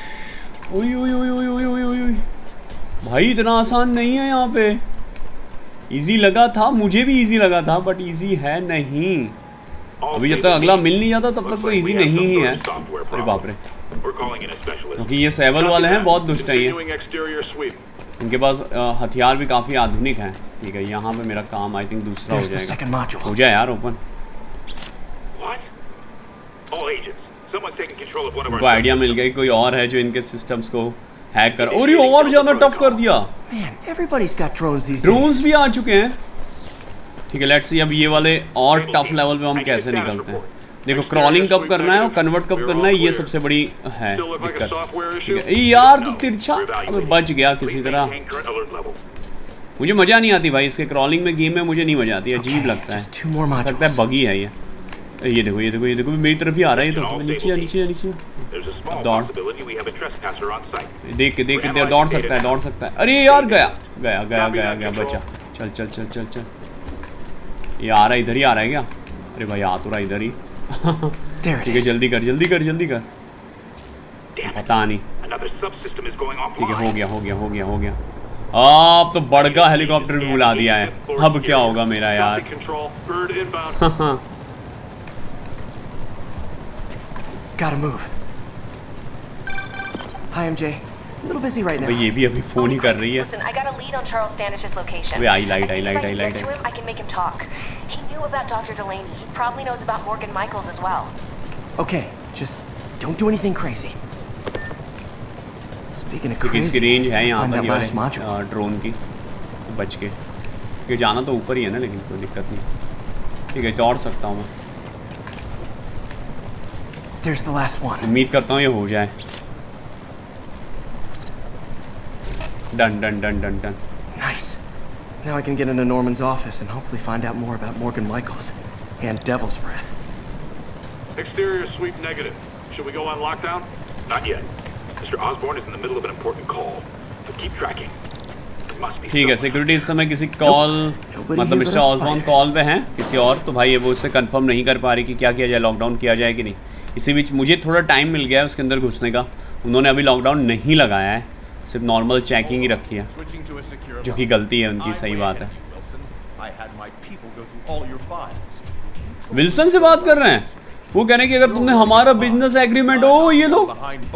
ओय। भाई इतना आसान नहीं है यहाँ पे। इजी लगा था, मुझे भी इजी लगा था, बट इजी है नहीं। अभी जब तक अगला मिल नहीं जाता तब तक तो इजी नहीं ही है। अरे बाप रे, क्योंकि ये सेबल वाले हैं, बहुत दुष्ट हैं ये। इनके पास हथियार भी काफी आधुनिक हैं। ठीक है, यहाँ पे मेरा काम आई थिंक दूसरा हो जाएगा। हो जाए यार ओपन। उनको आइडिया मिल गया, कोई और है जो इनके सिस्टम्स को हैक कर, और ये और ज्यादा टफ कर दिया। ड्रोन्स भी आ चुके हैं। ठीक है, लेट्स सी अब ये वाले और टफ लेवल पे हम कैसे निकलते हैं। देखो, क्रॉलिंग कब करना है और कन्वर्ट कब करना है, ये सबसे बड़ी है दिक्कत। ठीक है यार, तो तिरछा अब बच गया किसी तरह। मुझे मजा नहीं आती भाई इसके क्रॉलिंग में, गेम में मुझे नहीं मजा आती, अजीब लगता है बगी है ये देखो मेरी तरफ ही आ रहा है। तो नीचे दौड़, देख के दौड़ सकता है। अरे यार गया बचा। चल ये आ रहा है, इधर ही आ रहा है क्या? अरे भाई आ तो रहा इधर ही। ठीक है, जल्दी कर। पता नहीं। ठीक है, हो गया। आप तो बड़का हेलीकॉप्टर भी बुला दिया है। अब क्या होगा मेरा यार? Gotta move. Hi MJ. A little busy right now. ये भी अभी फोन ही कर रही है। Listen, I got a lead on Charles Standish's location. अबे आई लाइट। If I can get to him, I can make him talk. He knew about Dr. Delaney. He probably knows about Morgan Michaels as well. Okay, just don't do anything crazy. Speaking of crazy, इसकी रेंज है यहाँ पर ये वाले ड्रोन की, बच के। ये जाना तो ऊपर ही है ना, लेकिन कोई दिक्कत नहीं। ठीक है, दौड़ सकता हूँ मैं। There's the last one. उम्मीद करता हूँ ये हो जाए। Done. Nice. Now I can get into Norman's office and hopefully find out more about Morgan Michaels and Devil's Breath. Exterior sweep negative. Should we go on lockdown? Not yet. Mr. Osborn is in the middle of an important call. So keep tracking. ठीक है, सिक्योरिटी इस समय किसी कॉल, मतलब मिस्टर ऑसबॉर्न कॉल पे हैं किसी और, तो भाई ये वो उससे कंफर्म नहीं कर पा रही कि क्या किया जाए, लॉकडाउन किया जाए कि नहीं। इसी बीच मुझे थोड़ा टाइम मिल गया है उसके अंदर घुसने का। उन्होंने अभी लॉकडाउन नहीं लगाया है, सिर्फ नॉर्मल चेकिंग ही रखी है, जो कि गलती है उनकी। सही बात है। विल्सन से बात कर रहे हैं, वो कह रहे हैं कि अगर तुमने हमारा बिजनेस एग्रीमेंट हो ये लो।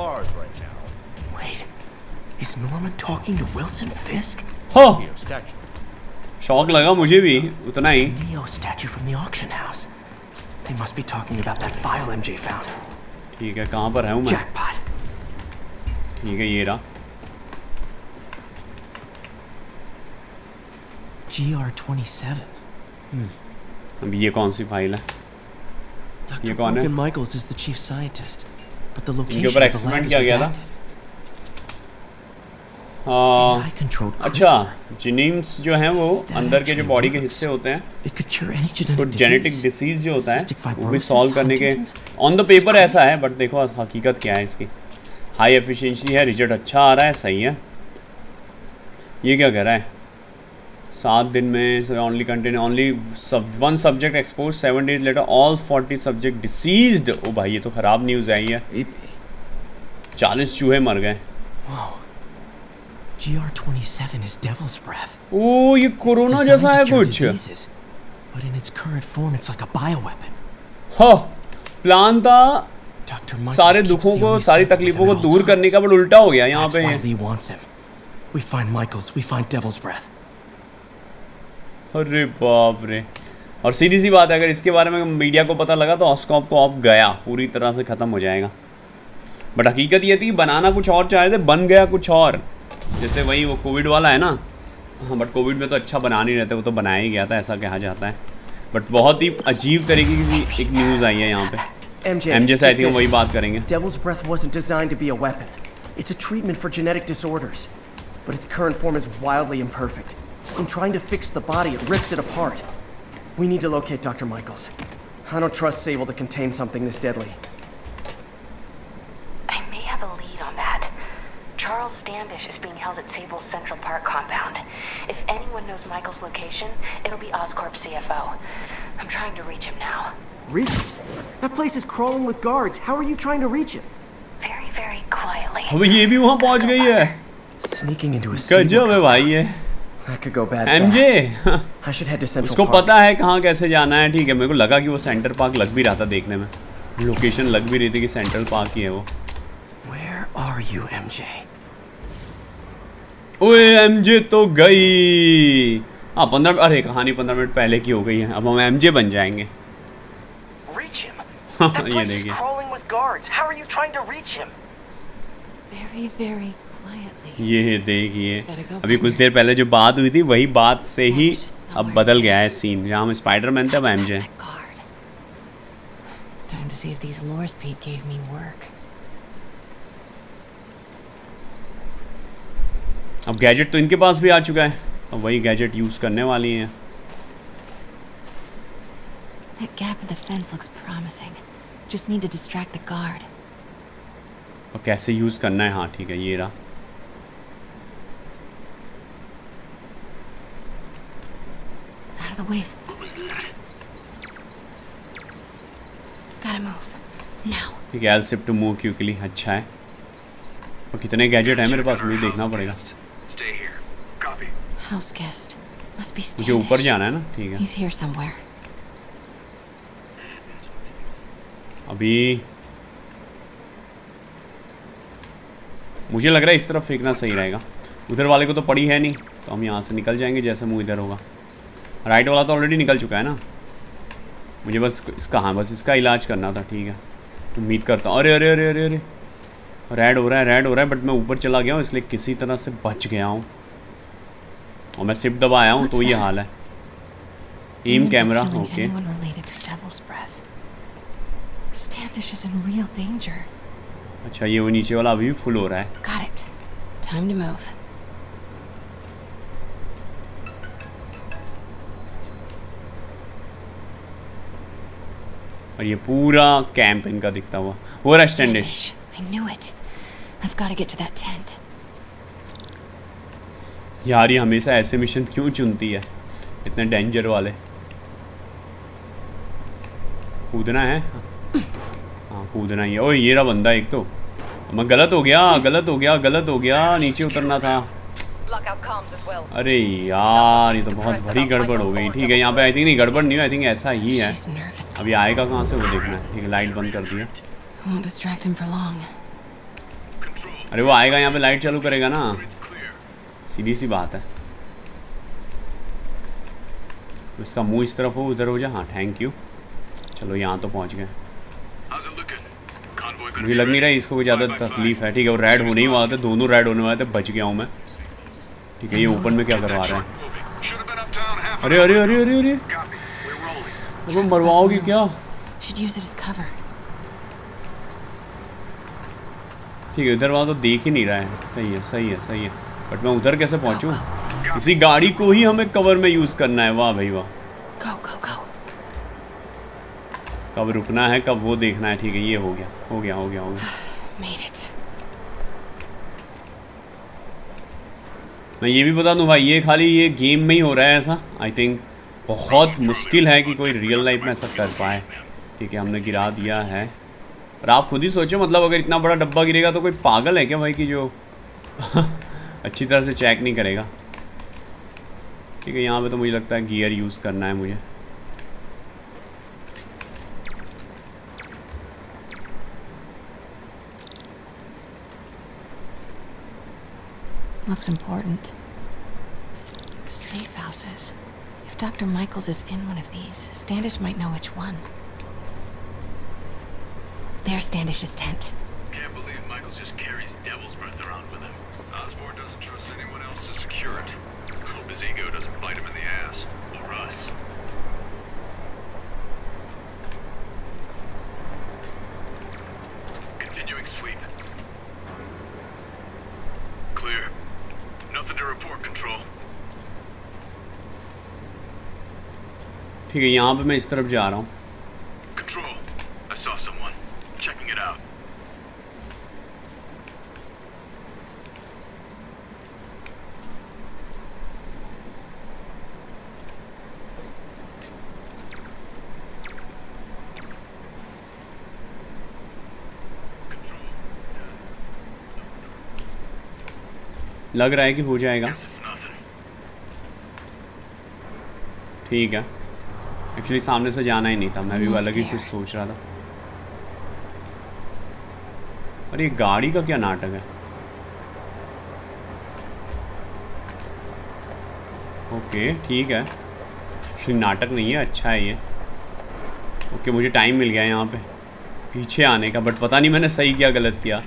Is Norman talking to Wilson Fisk? हाँ, शॉक लगा मुझे भी उतना ही। Neo statue from the auction house. They must be talking about that file MJ found. ठीक है, कहाँ पर है मैं? Jackpot. ठीक है, ये रहा। GR27. अभी ये कौन सी फाइल है? ये कौन है? Michaels is the chief scientist, but the इनके location ऊपर of the lab experiment is किया गया था। redacted. अच्छा, जीनिम्स जो हैं वो अंदर के जो बॉडी के हिस्से होते हैं, तो जेनेटिक डिसीज जो होता है वो भी सॉल्व करने के ऑन द पेपर ऐसा है, बट देखो हकीकत क्या है इसकी। हाई एफिशिएंसी है, रिजल्ट अच्छा आ रहा है, सही है। ये क्या कह रहा है? 7 दिन में only contain only one subject expose 7 days later all 40 subject diseased. ओ भाई, ये तो खराब न्यूज़ आई है। 40 चूहे मर गए। GR27 is Devil's Breath. ओ, ये कोरोना जैसा है कुछ। But in its current form, it's like a bioweapon. हाँ, प्लान था सारे दुखों को, सारी तकलीफों को दूर करने का, बट उल्टा हो गया यहाँ पे। We find Michaels, we find Devil's Breath. अरे बाप रे। और सीधी सी बात है, अगर इसके बारे में मीडिया को पता लगा तो ऑस्कॉप को ऑफ गया, पूरी तरह से ख़त्म हो जाएगा। बट हकीकत ये थी, बनाना कुछ और चाह रहे थे, बन गया कुछ और। जैसे वही वो कोविड वाला है ना। हाँ, बट कोविड में तो अच्छा बना नहीं रहते, वो तो बनाया ही गया था, ऐसा कहा जाता है। बट बहुत ही अजीब तरीके की एक न्यूज़ आई है यहाँ पे। एमजे से आई थिंक हम वही बात करेंगे। Devil's Breath wasn't designed to be a weapon. It's a treatment for genetic disorders. But its current form is wildly imperfect. In trying to fix the body, it rips it apart. We need to locate Dr. Michaels. I don't trust Sable to contain something this deadly. I may have a lead on that. Charles Standish is being held at Sable's Central Park compound. If anyone knows Michael's location, it'll be Oscorp CFO. I'm trying to reach him now. Reach him? That place is crawling with guards. How are you trying to reach him? Very, very quietly. अब ये भी वहाँ पहुँच गई है। Sneaking into a गजब है भाई ये। That could go bad. MJ, I should head to Central उसको Park. पता है कहाँ कैसे जाना है। ठीक है, मेरे को लगा कि वो सेंटर पार्क लग भी रहा था देखने में, लोकेशन लग भी रही थी कि सेंट्रल पार्क ही है वो। Where are you, MJ? ओए MJ तो गई। हाँ 15, अरे कहानी 15 मिनट पहले की हो गई है, अब हम MJ बन जाएंगे। Reach him. That ये place is देखिए, crawling with guards. How are you trying to reach him? Very, very quietly. ये देखिए, अभी कुछ देर पहले जो बात हुई थी वही बात से ही अब बदल गया है सीन। जहाँ हम स्पाइडरमैन थे अब MJ। Time to see if these lures Pete gave me work. अब गैजेट तो इनके पास भी आ चुका है, अब वही गैजेट यूज करने वाली हैं। That gap in the fence looks promising. Just need to distract the guard. और कैसे यूज करना है? हाँ ठीक है, ये रहा। Out of the way. Gotta move. Now. ठीक है, I'll shift to move quickly। अच्छा है। और कितने गैजेट हैं मेरे पास, मुझे देखना पड़ेगा। House guest. Must be Standish. मुझे ऊपर जाना है ना, ठीक है। He's here somewhere. अभी मुझे लग रहा है इस तरफ फेंकना सही रहेगा, उधर वाले को तो पड़ी है नहीं, तो हम यहाँ से निकल जाएंगे जैसे मुँह इधर होगा। राइट वाला तो ऑलरेडी निकल चुका है ना, मुझे बस इसका, हाँ बस इसका इलाज करना था। ठीक है, उम्मीद करता हूँ। अरे अरे अरे अरे अरे, रेड हो रहा है, रेड हो रहा है, बट मैं ऊपर चला गया हूँ इसलिए किसी तरह से बच गया हूँ। और मैं शिफ्ट दबाया हूँ तो ये हाल है। M camera, okay. Standish is in real danger. अच्छा, ये वो नीचे वाला अभी भी फुल हो रहा है। Got it. Time to move. और ये पूरा कैंप इनका दिखता हुआ वो रहा Standish. I knew it. I've got to get to that tent. यार ये हमेशा ऐसे मिशन क्यों चुनती है, इतने डेंजर वाले। कूदना है, हाँ कूदना ही है। ओए ये रहा बंदा एक तो। मैं गलत हो गया, नीचे उतरना था। अरे यार ये तो बहुत बड़ी गड़बड़ हो गई। ठीक है यहाँ पे आई थिंक नहीं गड़बड़ नहीं है, आई थिंक ऐसा ही है। अभी आएगा कहाँ से वो देखना है। ठीक है लाइट बंद कर दिया। अरे वो आएगा यहाँ पे लाइट चालू करेगा ना, सीधी सी बात है। इसका मुंह इस तरफ हो उधर हो जा। हाँ थैंक यू। चलो यहाँ तो पहुँच गए। मुझे लग नहीं रहा है इसको कोई ज़्यादा तकलीफ है। ठीक है वो रेड होने ही वाला था, दोनों रेड होने वाले थे, बच गया हूँ मैं। ठीक है ये ओपन में क्या करवा रहा है? अरे अरे अरे अरे अरे वो मरवाओगी क्या? ठीक है इधर वाला तो देख ही नहीं रहा है। सही है बट मैं उधर कैसे पहुंचूं? इसी गाड़ी को ही हमें कवर में यूज करना है। वाह भाई वाह। कब रुकना है कब वो देखना है। ठीक है ये हो गया। मैं ये भी बता दूं भाई ये खाली ये गेम में ही हो रहा है ऐसा। आई थिंक बहुत मुश्किल है कि कोई रियल लाइफ में ऐसा कर पाए। ठीक है हमने गिरा दिया है। और आप खुद ही सोचो मतलब अगर इतना बड़ा डब्बा गिरेगा तो कोई पागल है क्या भाई कि जो अच्छी तरह से चेक नहीं करेगा। ठीक है यहाँ पे तो मुझे लगता है गियर यूज़ करना है मुझे। Looks important. Safe houses. If Dr. Michaels is in one of these, Standish might know which one. There's Standish's tent. Can't believe Michaels just carries devil's breath around with him. Osborn doesn't trust anyone else to secure it. Hope his ego doesn't bite him in the ass. Or us. Continuing sweep. Clear. Nothing to report, Control. ठीक है यहाँ पे मैं इस तरफ जा रहा हूँ। Control. I saw someone. Checking it out. लग रहा है कि हो जाएगा। ठीक है एक्चुअली सामने से जाना ही नहीं था, मैं भी अलग ही कुछ सोच रहा था। अरे ये गाड़ी का क्या नाटक है? ओके ठीक है एक्चुअली नाटक नहीं है, अच्छा है ये। ओके मुझे टाइम मिल गया यहाँ पे पीछे आने का, बट पता नहीं मैंने सही किया गलत किया।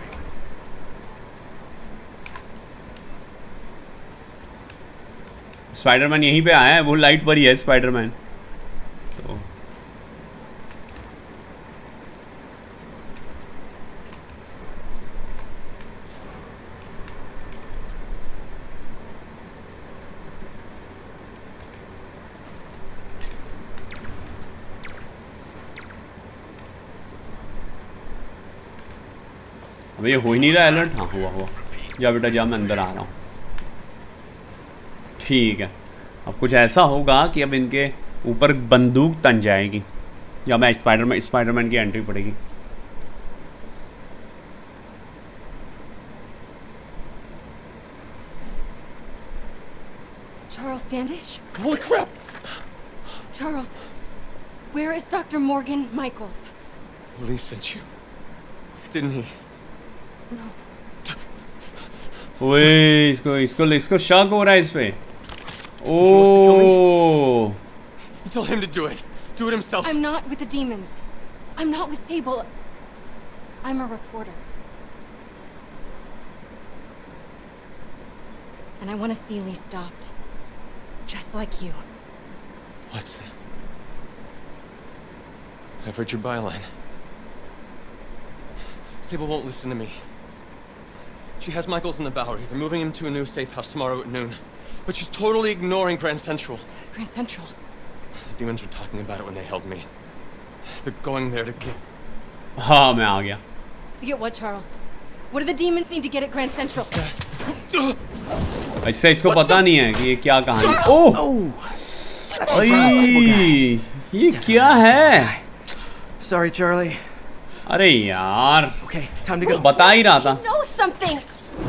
स्पाइडरमैन यहीं पे आया है, वो लाइट पर ही है स्पाइडरमैन तो। अब ये हो ही नहीं रहा अलर्ट। हाँ हुआ। जा बेटा जा, मैं अंदर आ रहा हूँ। ठीक है अब कुछ ऐसा होगा कि अब इनके ऊपर बंदूक तन जाएगी या मैं स्पाइडरमैन की एंट्री पड़ेगी। Charles Standish? Holy crap! Charles, where is Dr. Morgan Michaels? Lee sent you, didn't he? No. ओए इसको शक हो रहा है इस पे। Oh! Tell him to do it. Do it himself. I'm not with the demons. I'm not with Sable. I'm a reporter. And I want to see Lee stopped. Just like you. What? I've read your byline. Sable won't listen to me. She has Michaels in the Bowery. They're moving him to a new safe house tomorrow at noon. But she's totally ignoring Grand Central. Grand Central? The demons were talking about it when they held me. They're going there to get... हाँ मैं आ गया। To get what, Charles? What do the demons need to get at Grand Central? अच्छा इसको पता नहीं है कि ये क्या कहानी। ओह! ये क्या है? Sorry, Charlie. अरे यार Okay, time to go. बता ही रहा था। Know something.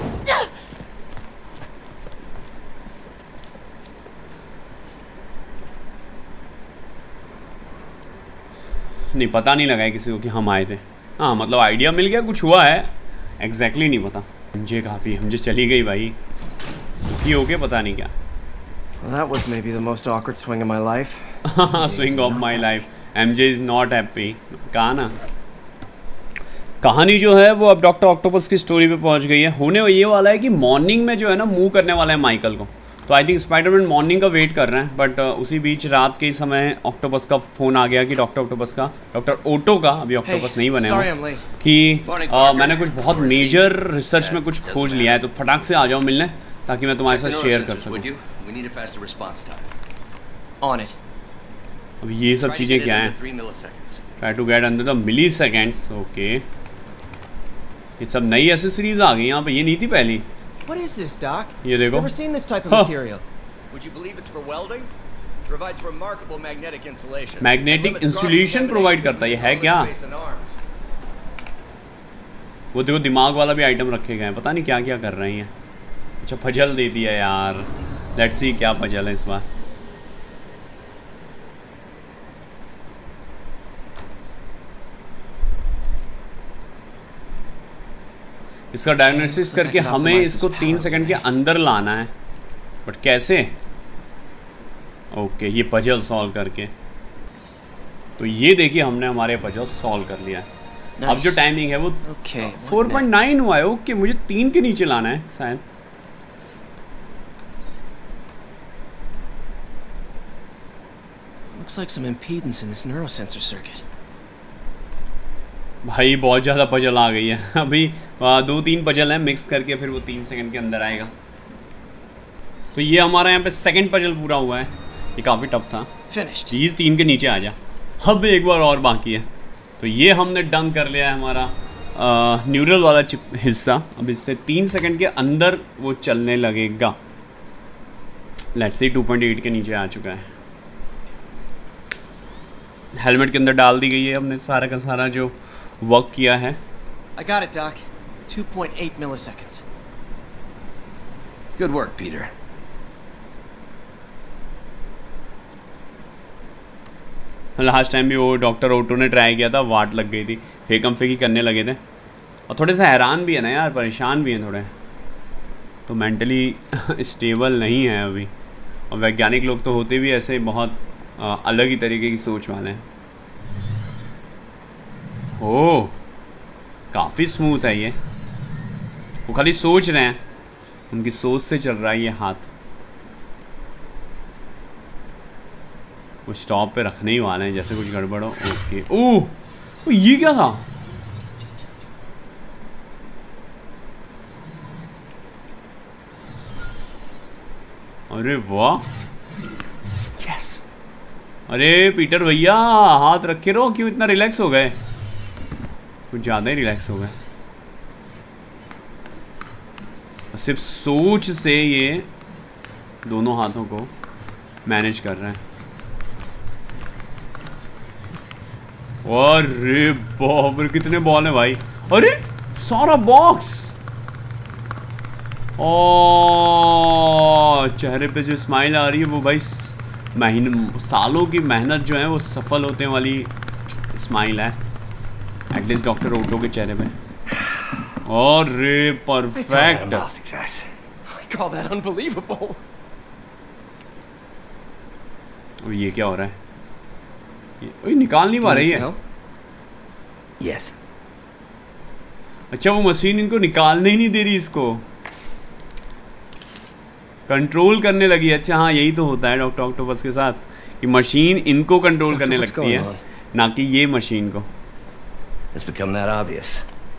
नहीं पता नहीं लगा है किसी को कि हम आए थे। हाँ मतलब आइडिया मिल गया, कुछ हुआ है एग्जैक्टली नहीं पता। मुझे काफ़ी मुझे चली गई भाई, दुखी हो गया पता नहीं क्या। Well, that was maybe the most awkward swing of my life. Swing of my life. MJ is not happy. कहा ना, कहानी जो है वो अब डॉक्टर ऑक्टोपस की स्टोरी पे पहुंच गई है। होने ये वाला है कि मॉर्निंग में जो है ना मूव करने वाला है माइकल को, तो आई थिंक स्पाइडरमैन मॉर्निंग का वेट कर रहे हैं। बट उसी बीच रात के समय ऑक्टोपस का फ़ोन आ गया कि डॉक्टर ऑक्टोपस का, डॉक्टर ओटो का, अभी ऑक्टोपस नहीं बने हुए, कि मैंने कुछ बहुत मेजर रिसर्च में कुछ खोज लिया है, तो फटाक से आ जाओ मिलने ताकि मैं तुम्हारे साथ शेयर कर सकूँ। अब ये सब चीज़ें क्या हैं? Try to get under the milliseconds. Okay, ये सब नई एसेसरीज आ गई यहाँ पे, ये नहीं थी पहली। What is this, Doc? ये देखो। Never seen this type of material. Would you believe it's for welding? Provides remarkable magnetic insulation. Magnetic insulation provide करता है, ये है क्या? वो देखो दिमाग वाला भी आइटम रखे गए हैं, पता नहीं क्या क्या कर रही हैं। अच्छा पजल दे दिया यार, लेट्स सी क्या पजल है इस बार। इसका डायग्नोसिस करके हमें इसको 3 सेकंड के अंदर लाना है, बट कैसे? ओके, ये पजल सॉल्व करके, तो ये देखिए हमने हमारे पजल सॉल्व कर लिया है। अब जो टाइमिंग है वो 4.9 हुआ है। ओके, मुझे 3 के नीचे लाना है शायद। Looks like some impedance in this neurosensor circuit. भाई बहुत ज़्यादा पजल आ गई है। अभी 2-3 पजल हैं, मिक्स करके फिर वो 3 सेकंड के अंदर आएगा। तो ये हमारा यहाँ पे सेकंड पजल पूरा हुआ है। ये काफ़ी टफ था। चीज़ 3 के नीचे आ जा। अब एक बार और बाकी है, तो ये हमने डन कर लिया है हमारा न्यूरल वाला चिप हिस्सा। अब इससे 3 सेकंड के अंदर वो चलने लगेगा। लेट्स सी 2.8 के नीचे आ चुका है। हेलमेट के अंदर डाल दी गई है हमने सारा का सारा जो वर्क किया है। I got it, Doc. 2.8 milliseconds. Good work, Peter. Last time भी वो डॉक्टर ओटो ने ट्राई किया था, वाट लग गई थी, फेंकम फेंकी करने लगे थे। और थोड़े से हैरान भी है ना यार, परेशान भी हैं थोड़े, तो मेंटली स्टेबल नहीं है अभी। और वैज्ञानिक लोग तो होते भी ऐसे बहुत अलग ही तरीके की सोच वाले हैं। ओह, काफ़ी स्मूथ है ये। वो खाली सोच रहे हैं, उनकी सोच से चल रहा है ये हाथ। वो स्टॉप पे रखने ही वाले हैं जैसे कुछ गड़बड़ हो। ओके, ओह ये क्या था? अरे वाह, अरे पीटर भैया हाथ रखे रहो, क्यों इतना रिलैक्स हो गए? कुछ ज़्यादा ही रिलैक्स हो गए। सिर्फ सोच से ये दोनों हाथों को मैनेज कर रहे हैं। अरे बाप रे, कितने बॉल हैं भाई! अरे सारा बॉक्स! ओ चेहरे पे जो स्माइल आ रही है वो भाई सालों की मेहनत जो है वो सफल होने वाली स्माइल है, एटलीस्ट डॉक्टर ओटो के चेहरे पे। और रे परफेक्ट। ये क्या हो रहा है? ये निकाल नहीं पा रही है। Yes. अच्छा, वो मशीन इनको निकालने ही नहीं दे रही, इसको कंट्रोल करने लगी। अच्छा हाँ, यही तो होता है डॉक्टर ऑक्टोपस के साथ, कि मशीन इनको कंट्रोल करने लगती है, ना कि ये मशीन को। It's become that obvious.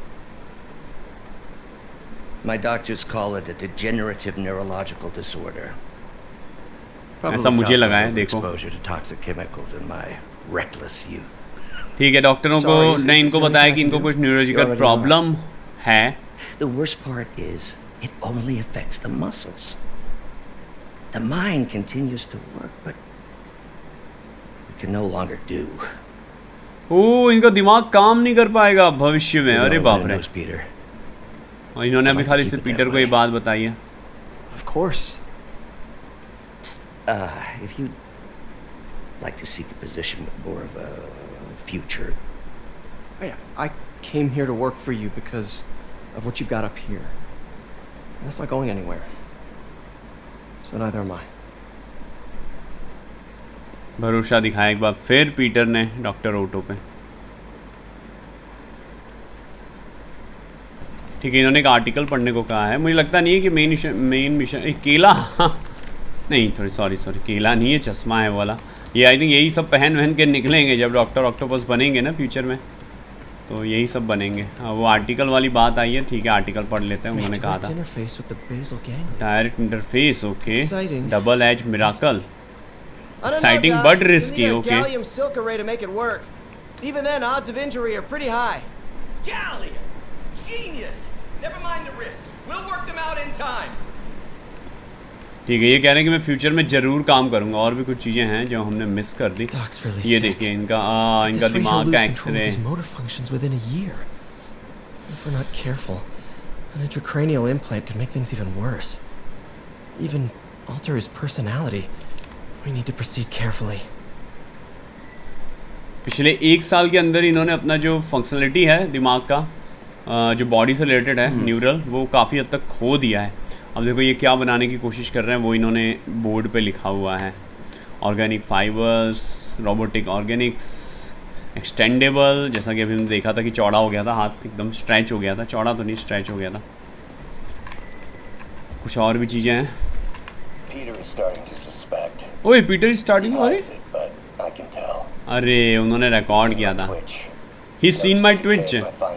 My doctors call it a degenerative neurological disorder. ऐसा मुझे लगा है, देखो। Exposure to toxic chemicals in my reckless youth. ठीक है, डॉक्टरों को ने इनको बताया कि इनको कुछ न्यूरोलॉजिकल प्रॉब्लम है। The worst part is it only affects the muscles. The mind continues to work, but it can no longer do. ओ इनका दिमाग काम नहीं कर पाएगा भविष्य में। अरे बाप रे। और इन्होंने अभी खाली सिर्फ पीटर को ये बात बताई है। Of course. If you'd like to seek a position with more of a future. Oh, yeah, I came here to work for you because of what you've got up here. That's not going anywhere. So neither am I. भरोसा दिखाया एक बार फिर पीटर ने डॉक्टर ओटो पे। ठीक है, इन्होंने एक आर्टिकल पढ़ने को कहा है। मुझे लगता नहीं है कि मेन मिशन केला नहीं, थोड़ी सॉरी केला नहीं है, चश्मा है वाला। ये आई थिंक यही सब पहन के निकलेंगे जब डॉक्टर ऑक्टोपस बनेंगे ना फ्यूचर में, तो यही सब बनेंगे। वो आर्टिकल वाली बात आई है, ठीक है आर्टिकल पढ़ लेते हैं। उन्होंने कहा था direct interface, okay, double edge miracle, exciting but risky, okay. ठीक है, ये कह रहे हैं कि मैं फ्यूचर में जरूर काम करूंगा। और भी कुछ चीजें हैं जो हमने मिस कर दी। ये देखिए इनका दिमाग का x-ray. If we're not careful, an intracranial implant could make things even worse. Even alter his personality. We need to proceed carefully. पिछले 1 साल के अंदर इन्होंने अपना जो फंक्शनलिटी है दिमाग का, जो बॉडी से रिलेटेड है न्यूरल, वो काफ़ी हद तक खो दिया है। अब देखो ये क्या बनाने की कोशिश कर रहे हैं, वो इन्होंने बोर्ड पे लिखा हुआ है। Organic fibres, robotic organics, extendable, जैसा कि अभी हमने देखा था कि चौड़ा हो गया था, हाथ एकदम स्ट्रेच हो गया था, चौड़ा तो नहीं स्ट्रेच हो गया था। कुछ और भी चीज़ें हैं। ओए पीटर इज स्टार्टिंग, अरे उन्होंने रिकॉर्ड किया था। He seen my twitch,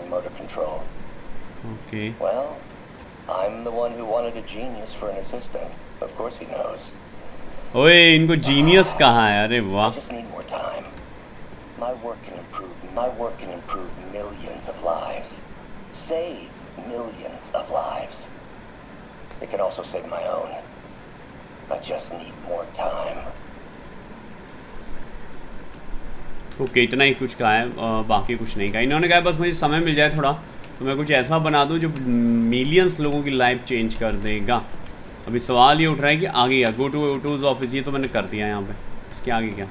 okay. I'm the one who wanted a genius for an assistant. Of course he knows. ओए इनको जीनियस कहा है, अरे वाह। I just need more time. My work can improve millions of lives. Save millions of lives. It can also save my own. I just need more time. Okay, इतना ही कुछ कहा है, बाकी कुछ नहीं कहा। इन्होंने कहा बस मुझे समय मिल जाए थोड़ा तो मैं कुछ ऐसा बना दूं जो मिलियंस लोगों की लाइफ चेंज कर देगा। अभी सवाल ये उठ रहा है कि आगे क्या, गो टू ओटोज ऑफिस, ये तो मैंने कर दिया यहाँ पे, इसके आगे क्या?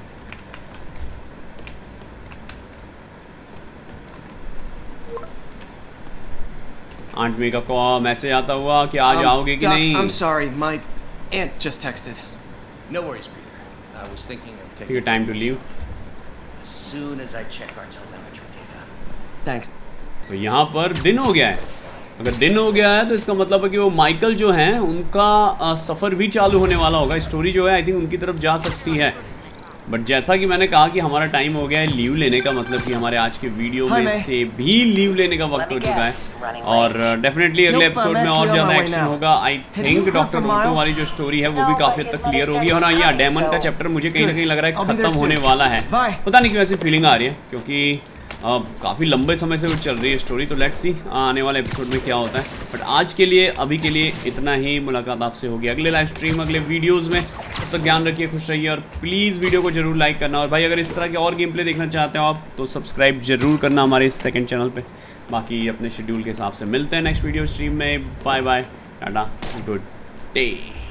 आंट मे का मैसेज आता हुआ कि आज आओगे कि नहीं? I'm sorry, my aunt just texted. No worries, Peter. I was thinking of taking your time to leave. As soon as I check our telemetry data. Thanks. तो यहाँ पर दिन हो गया है। अगर दिन हो गया है तो इसका मतलब है कि वो माइकल जो हैं उनका सफ़र भी चालू होने वाला होगा। स्टोरी जो है आई थिंक उनकी तरफ जा सकती है। बट जैसा कि मैंने कहा कि हमारा टाइम हो गया है लीव लेने का, मतलब कि हमारे आज के वीडियो में से भी लीव लेने का वक्त हो चुका है। और डेफिनेटली अगले एपिसोड में और ज़्यादा एक्शन होगा। आई थिंक डॉक्टर ओटो वाली जो स्टोरी है वो भी काफ़ी हद तक क्लियर होगी। और हाँ, ये डेमन का चैप्टर मुझे कहीं ना कहीं लग रहा है ख़त्म होने वाला है। पता नहीं क्यों ऐसी फीलिंग आ रही है, क्योंकि काफ़ी लंबे समय से वो चल रही है स्टोरी। तो लेट्स सी आने वाले एपिसोड में क्या होता है। बट आज के लिए, अभी के लिए इतना ही। मुलाकात आपसे होगी अगले लाइव स्ट्रीम, अगले वीडियोस में। तब तक ध्यान रखिए, खुश रहिए और प्लीज़ वीडियो को जरूर लाइक करना। और भाई अगर इस तरह के और गेम प्ले देखना चाहते हो आप तो सब्सक्राइब जरूर करना हमारे इस सेकंड चैनल पे। बाकी अपने शेड्यूल के हिसाब से मिलते हैं नेक्स्ट वीडियो स्ट्रीम में। Bye bye, tata, good day.